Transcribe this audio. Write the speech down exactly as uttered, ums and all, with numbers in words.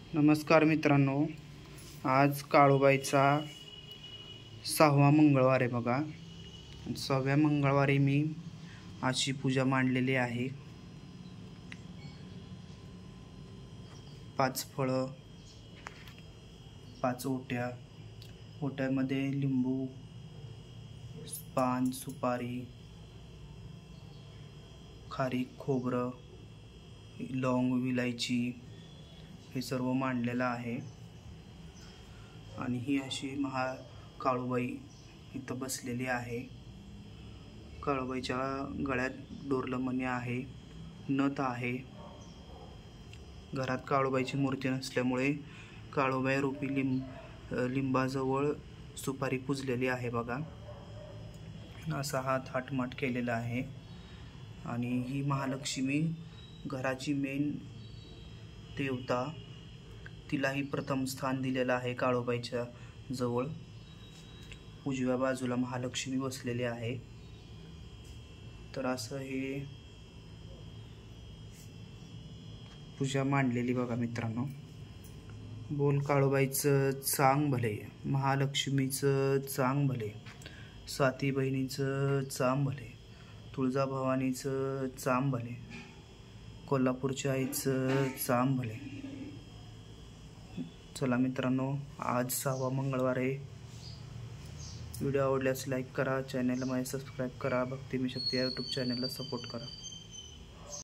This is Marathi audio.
नमस्कार मित्रांनो, आज काळूबाईचा सहावा मंगळवार आहे बघा। सहाव्या मंगळवारी मी अशी पूजा मांडलेली आहे। पाच फळं, पाच ओट्या, ओट्यामध्ये लिंबू, पान, सुपारी, खारीक, खोबरं, लवंग, विलायची हे सर्व मांडलेलं आहे। आणि ही अशी महा काळूबाई इथं बसलेली आहे। काळूबाईच्या गळ्यात डोरलमणी आहे, नथ आहे। घरात काळूबाईची मूर्ती नसल्यामुळे काळूबाई रूपी लिंब लिंबाजवळ सुपारी पूजलेली आहे बघा। असा हा थाटमाट केलेला आहे। आणि ही महालक्ष्मी घराची मेन देवता, तिलाही प्रथम स्थान दिलेलं आहे। काळूबाईच्या जवळ उजव्या बाजूला महालक्ष्मी बसलेली आहे। तर असं हे पूजा मांडलेली बघा मित्रांनो। बोल काळूबाईचं चांग भले, महालक्ष्मीचं चांग भले, साती बहिणीचं चांग भले, तुळजाभवानीचं चांग भले, कोल्हापूरच्या आईचं चांग भले। चला मित्रांनो, आज सहावा मंगळवार आहे। व्हिडिओ आवडल्यास लाईक करा, चॅनलला माझ्या सबस्क्राईब करा, भक्ती मी शक्ती या यूट्यूब चॅनलला सपोर्ट करा।